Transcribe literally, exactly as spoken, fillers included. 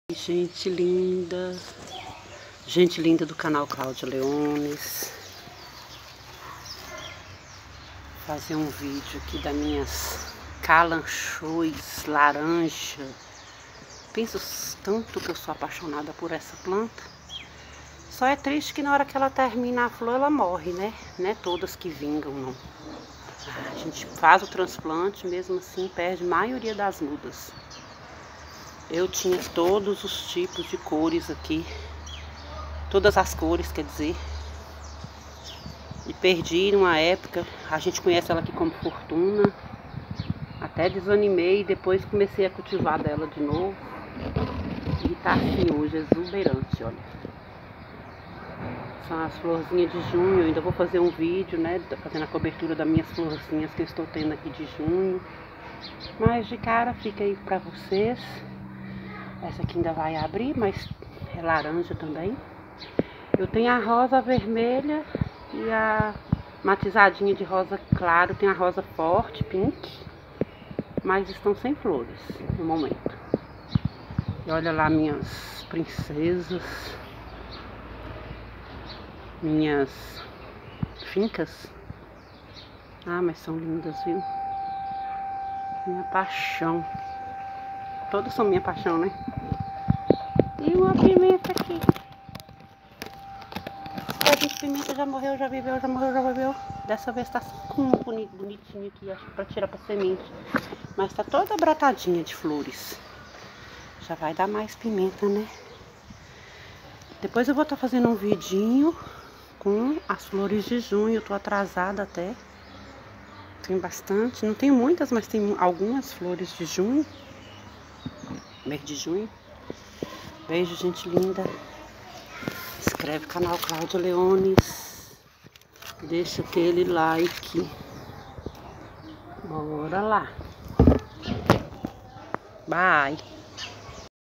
Gente linda, gente linda do canal Cláudia Leones. Fazer um vídeo aqui das minhas calanchoes laranja. Penso tanto que eu sou apaixonada por essa planta. Só é triste que na hora que ela termina a flor ela morre, né? Não é todas que vingam, não. A gente faz o transplante, mesmo assim perde a maioria das mudas. Eu tinha todos os tipos de cores aqui, todas as cores, quer dizer, e perdi numa época. A gente conhece ela aqui como Fortuna, até desanimei e depois comecei a cultivar dela de novo, e tá assim hoje, exuberante, olha. São as florzinhas de junho. Eu ainda vou fazer um vídeo, né, fazendo a cobertura das minhas florzinhas que eu estou tendo aqui de junho, mas de cara fica aí pra vocês. Essa aqui ainda vai abrir, mas é laranja também. Eu tenho a rosa vermelha e a matizadinha de rosa claro. Tem a rosa forte, pink, mas estão sem flores no momento. E olha lá minhas princesas, minhas fincas. Ah, mas são lindas, viu? Minha paixão. Todas são minha paixão, né? E uma pimenta aqui. A de pimenta já morreu, já viveu, já morreu, já viveu. Dessa vez tá com um bonito, bonitinho aqui, acho que pra tirar pra semente. Mas tá toda brotadinha de flores. Já vai dar mais pimenta, né? Depois eu vou estar fazendo um vidinho com as flores de junho. Eu tô atrasada até. Tem bastante, não tem muitas, mas tem algumas flores de junho. Mês de junho. Beijo, gente linda. Inscreve no canal Cláudia Leones. Deixa aquele like. Bora lá. Bye.